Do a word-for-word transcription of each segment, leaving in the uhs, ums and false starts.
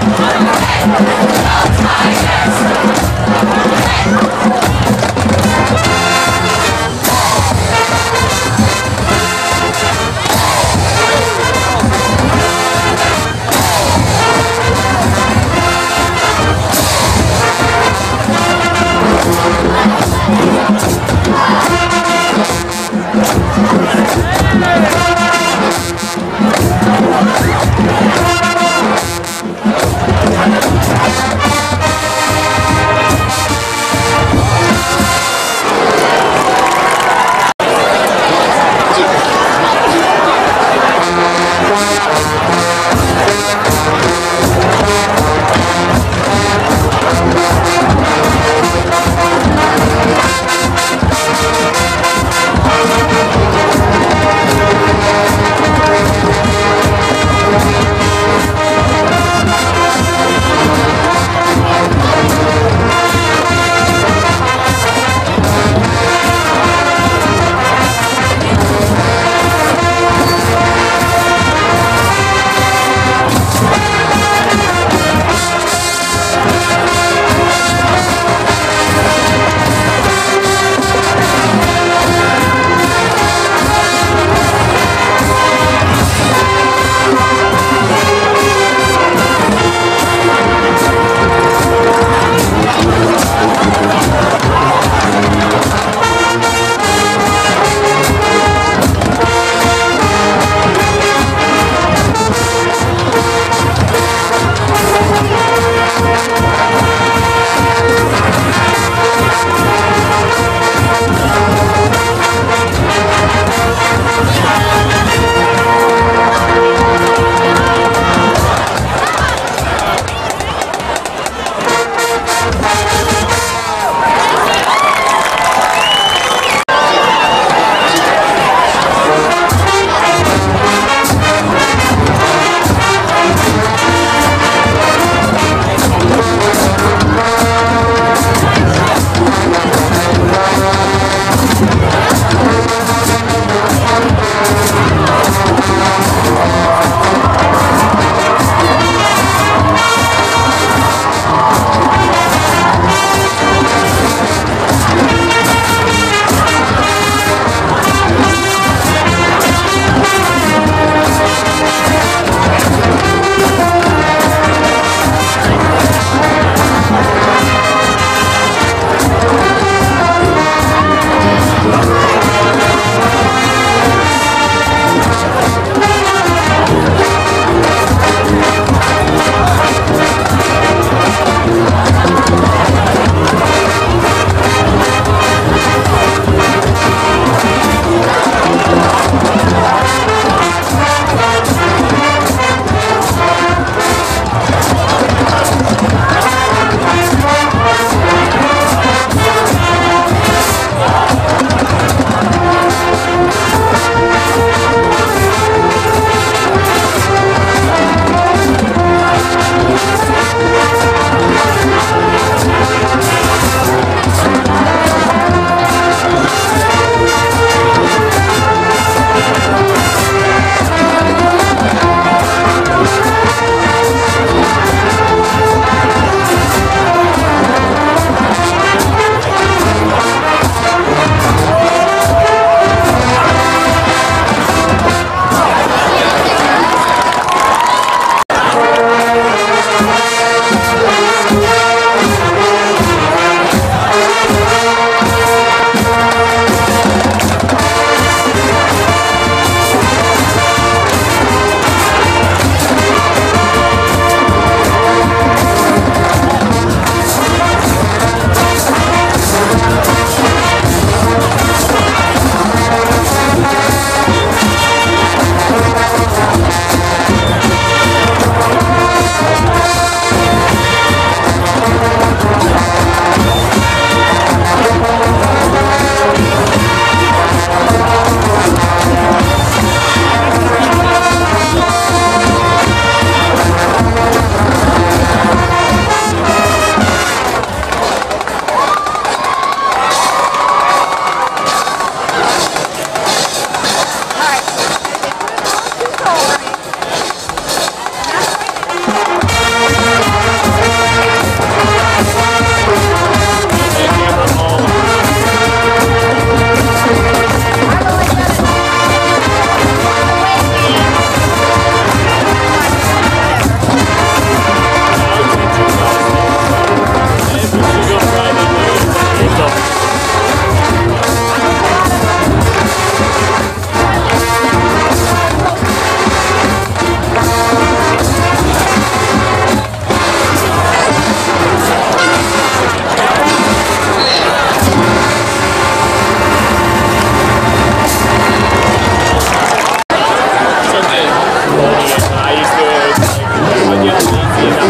Hey!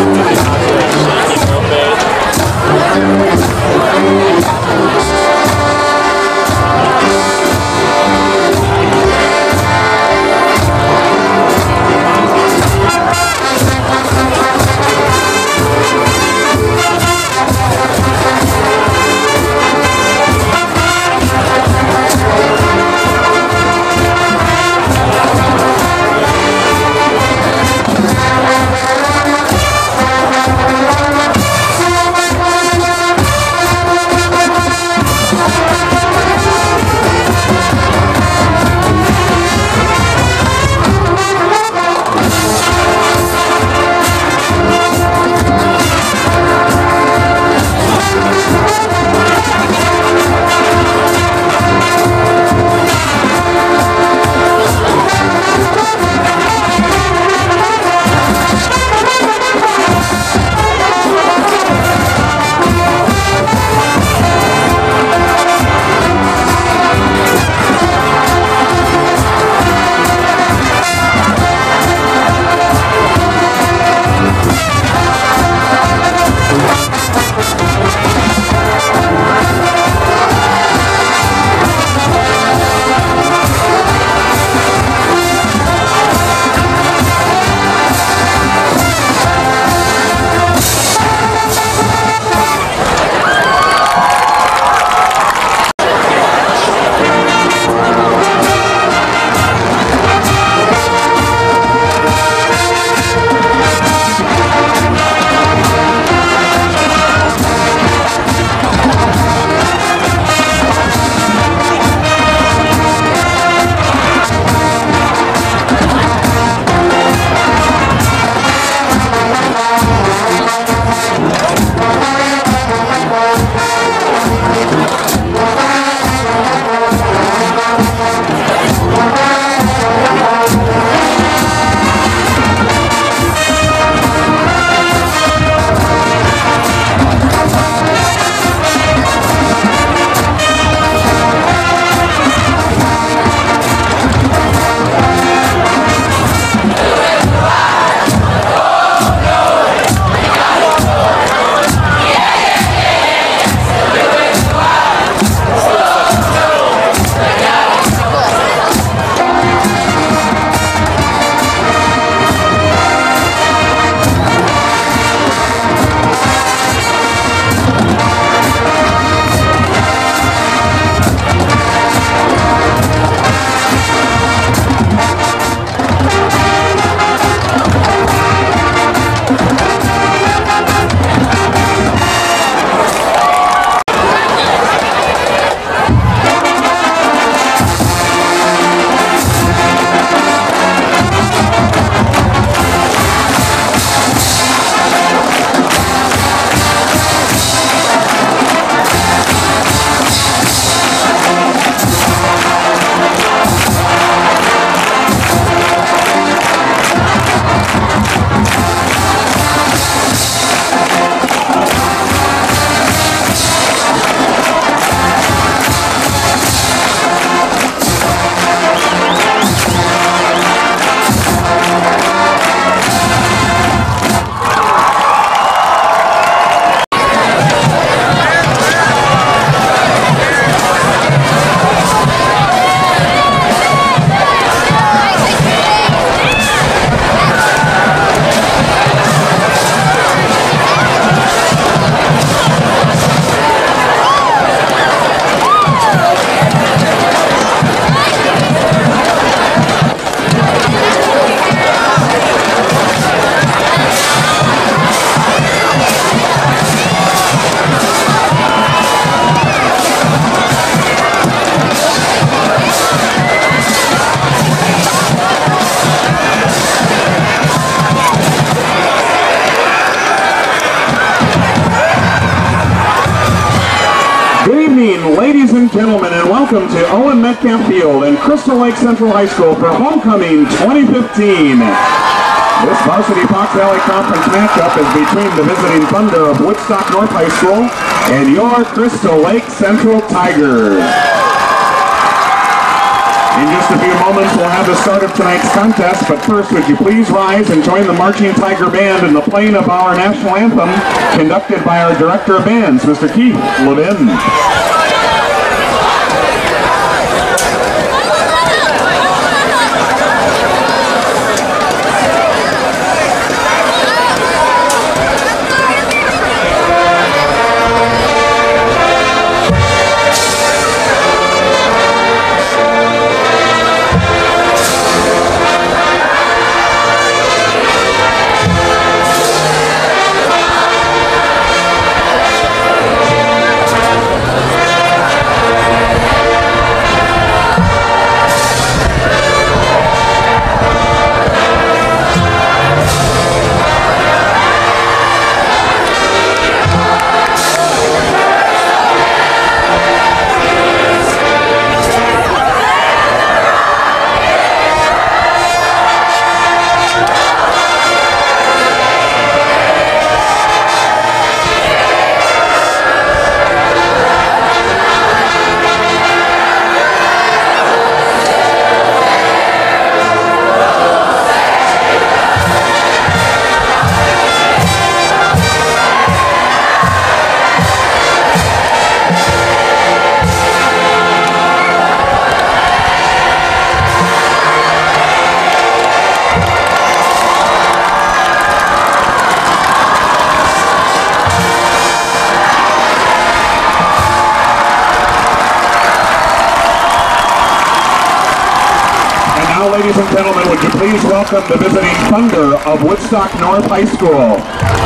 evening, ladies and gentlemen, and welcome to Owen Metcalf Field and Crystal Lake Central High School for Homecoming twenty fifteen. This varsity Fox Valley Conference matchup is between the visiting Thunder of Woodstock North High School and your Crystal Lake Central Tigers. In just a few moments, we'll have the start of tonight's contest, but first, would you please rise and join the Marching Tiger Band in the playing of our national anthem, conducted by our Director of Bands, Mister Keith Levin. Ladies and gentlemen, would you please welcome the visiting Thunder of Woodstock North High School.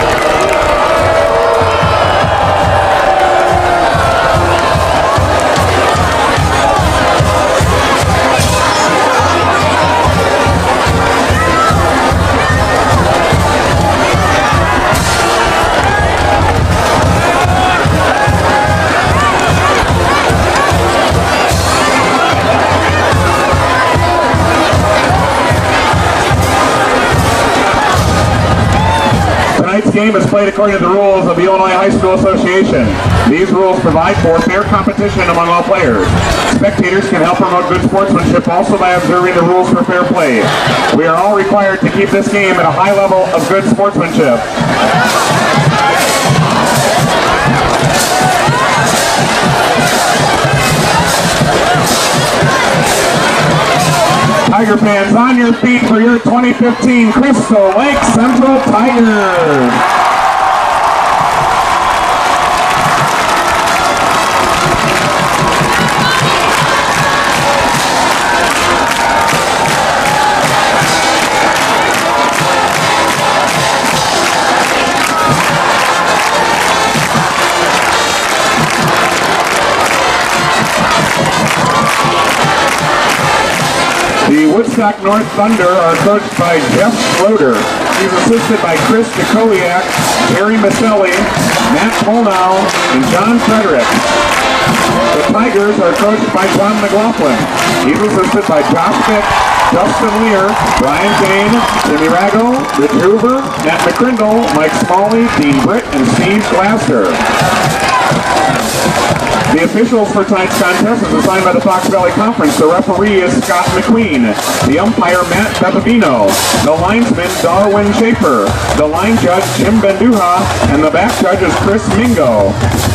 Tonight's game is played according to the rules of the Illinois High School Association. These rules provide for fair competition among all players. Spectators can help promote good sportsmanship also by observing the rules for fair play. We are all required to keep this game at a high level of good sportsmanship. Tiger fans, on your feet for your twenty fifteen Crystal Lake Central Tigers. The Woodstock North Thunder are coached by Jeff Schroeder. He's assisted by Chris Jakowiak, Gary Maselli, Matt Polnow, and John Frederick. The Tigers are coached by John McLaughlin. He's assisted by Josh Fick, Justin Lear, Brian Kane, Jimmy Rago, Rich Hoover, Matt McCrindle, Mike Smalley, Dean Britt, and Steve Glasser. The officials for tonight's contest is assigned by the Fox Valley Conference. The referee is Scott McQueen. The umpire, Matt Beppavino. The linesman, Darwin Schaefer. The line judge, Jim Benduha. And the back judge is Chris Mingo.